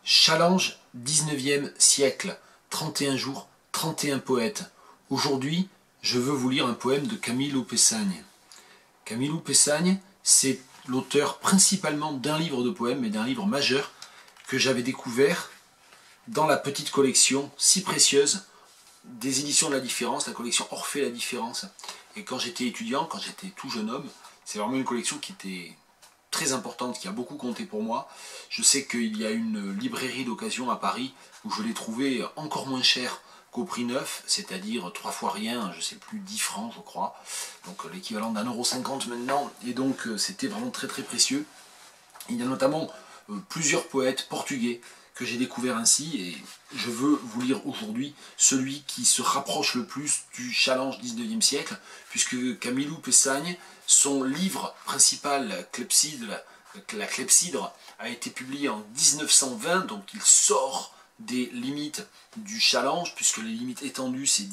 Challenge 19e siècle, 31 jours, 31 poètes. Aujourd'hui, je veux vous lire un poème de Camilo Pesagne. Camilo Pesagne, c'est l'auteur principalement d'un livre de poèmes, mais d'un livre majeur que j'avais découvert dans la petite collection si précieuse des éditions de la Différence, la collection Orphée la Différence. Et quand j'étais étudiant, quand j'étais tout jeune homme, c'est vraiment une collection qui était très importante, qui a beaucoup compté pour moi. Je sais qu'il y a une librairie d'occasion à Paris où je l'ai trouvé encore moins cher qu'au prix neuf, c'est-à-dire 3 fois rien, je sais plus, 10 francs je crois, donc l'équivalent d'1,50 € maintenant, et donc c'était vraiment très très précieux. Il y a notamment plusieurs poètes portugais que j'ai découvert ainsi, et je veux vous lire aujourd'hui celui qui se rapproche le plus du challenge 19e siècle, puisque Camilo Pesagne, son livre principal, la Clepsydre, a été publié en 1920, donc il sort des limites du challenge, puisque les limites étendues c'est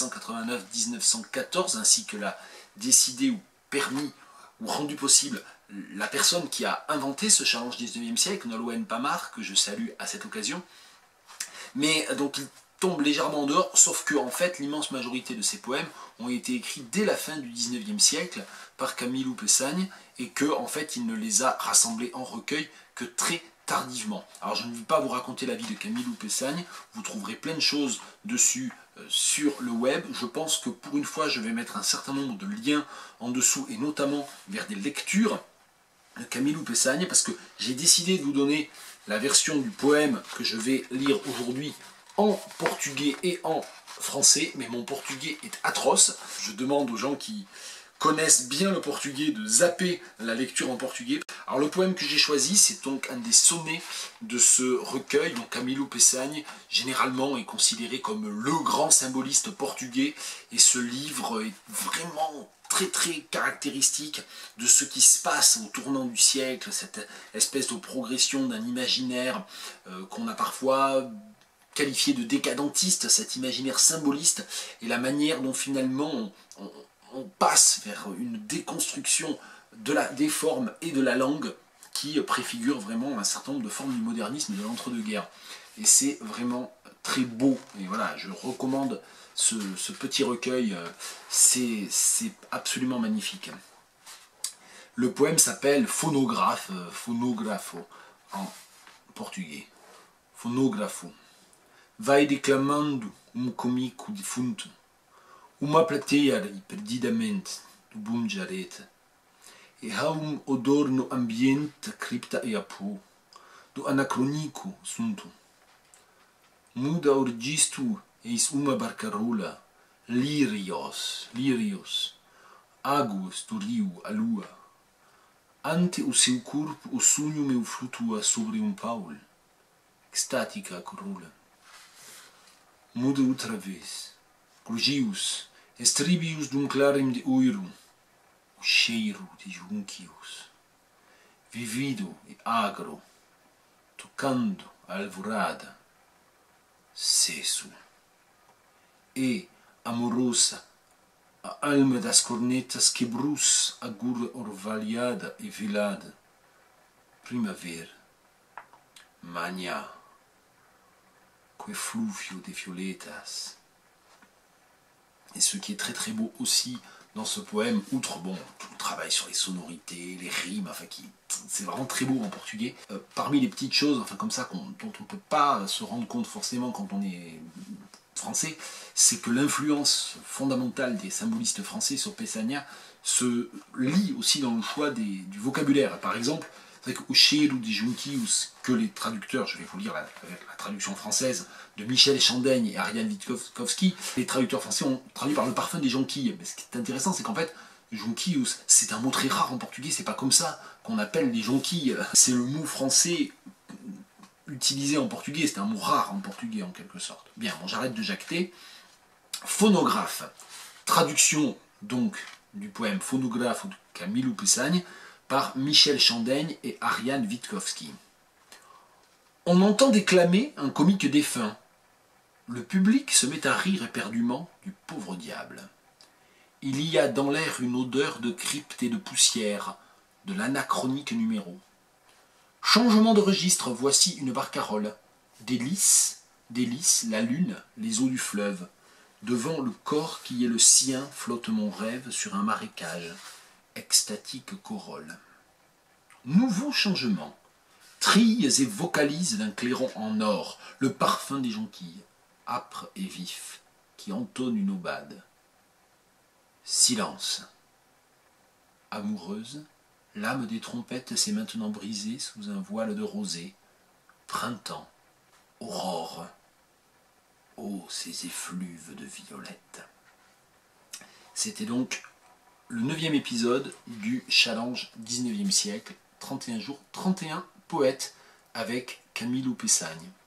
1789-1914, ainsi que l'a décidé ou permis ou rendu possible la personne qui a inventé ce challenge 19e siècle, Nolwenn Pamart, que je salue à cette occasion. Mais donc il tombe légèrement en dehors, sauf que en fait l'immense majorité de ces poèmes ont été écrits dès la fin du 19e siècle par Camilo Pesagne, et que en fait il ne les a rassemblés en recueil que très tardivement. Alors je ne vais pas vous raconter la vie de Camilo Pesagne, vous trouverez plein de choses dessus sur le web. Je pense que pour une fois je vais mettre un certain nombre de liens en dessous, et notamment vers des lectures de Camilo Pesagne, parce que j'ai décidé de vous donner la version du poème que je vais lire aujourd'hui en portugais et en français, mais mon portugais est atroce. Je demande aux gens qui connaissent bien le portugais de zapper la lecture en portugais. Alors le poème que j'ai choisi, c'est donc un des sonnets de ce recueil. Donc Camilo Pesagne, généralement, est considéré comme le grand symboliste portugais, et ce livre est vraiment très très caractéristique de ce qui se passe au tournant du siècle, cette espèce de progression d'un imaginaire qu'on a parfois qualifié de décadentiste, cet imaginaire symboliste, et la manière dont finalement on passe vers une déconstruction des formes et de la langue qui préfigure vraiment un certain nombre de formes du modernisme et de l'entre-deux-guerres. Et c'est vraiment très beau, et voilà, je recommande ce petit recueil, c'est absolument magnifique. Le poème s'appelle Phonographe, Phonografo en portugais. Phonografo. Vai declamando comico defunto, uma plateia perdidamente do bom jareta, e há odor no ambiente cripta e apô, do anacronico sunto. Muda o registro. Eis uma barcarola, lírios, águas do rio, a lua. Ante o seu corpo o sonho meu flutua sobre paul, extática a corola. Muda outra vez, crujios, estribios clarim de ouro, o cheiro de junquios, vivido e agro, tocando a alvorada, cesso. E, amorosa, a alma das cornetas quebrou-se agora orvalhada e velada. Primavera, manhã, com effluvio de violetas. Et ce qui est très très beau aussi dans ce poème, outre bon, tout le travail sur les sonorités, les rimes, enfin c'est vraiment très beau en portugais. Parmi les petites choses, enfin comme ça, dont on ne peut pas se rendre compte forcément quand on est français, c'est que l'influence fondamentale des symbolistes français sur Pesagne se lie aussi dans le choix du vocabulaire. Par exemple, c'est vrai que o cheiro de junquios, que les traducteurs, je vais vous lire la traduction française de Michel Chandaigne et Ariane Witkowski, les traducteurs français ont traduit par le parfum des jonquilles. Mais ce qui est intéressant, c'est qu'en fait, jonquillos, c'est un mot très rare en portugais, c'est pas comme ça qu'on appelle les jonquilles. C'est le mot français utilisé en portugais, c'est un mot rare en portugais en quelque sorte. Bien, bon, j'arrête de jacter. Phonographe, traduction donc du poème Phonographe de Camilo Pesagne par Michel Chandaigne et Ariane Witkowski. On entend déclamer un comique défunt. Le public se met à rire éperdument du pauvre diable. Il y a dans l'air une odeur de crypte et de poussière, de l'anachronique numéro. Changement de registre, voici une barcarolle. délice, la lune, les eaux du fleuve. Devant le corps qui est le sien flotte mon rêve sur un marécage, extatique corolle. Nouveau changement, trilles et vocalises d'un clairon en or, le parfum des jonquilles, âpre et vif, qui entonne une aubade. Silence. Amoureuse, l'âme des trompettes s'est maintenant brisée sous un voile de rosée. Printemps, aurore, ô ces effluves de violettes. C'était donc le 9e épisode du challenge 19e siècle, 31 jours, 31 poètes avec Camille Loupessagne.